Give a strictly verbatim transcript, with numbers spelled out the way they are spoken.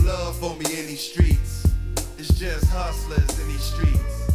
love for me in these streets. It's just hustlers in these streets.